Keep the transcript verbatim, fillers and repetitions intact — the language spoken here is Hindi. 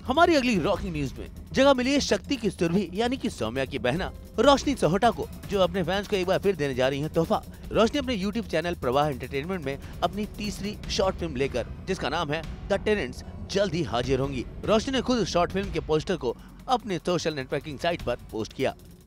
हमारी अगली रॉकिंग न्यूज में जगह मिली है शक्ति की सुरभि यानी कि सौम्या की बहना रोशनी सोहटा को, जो अपने फैंस को एक बार फिर देने जा रही है तोहफा। रोशनी अपने यूट्यूब चैनल प्रवाह एंटरटेनमेंट में अपनी तीसरी शॉर्ट फिल्म लेकर, जिसका नाम है द टेनेंट्स, जल्द ही हाजिर होंगी। रोशनी ने खुद शॉर्ट फिल्म के पोस्टर को अपने सोशल नेटवर्किंग साइट पर पोस्ट किया।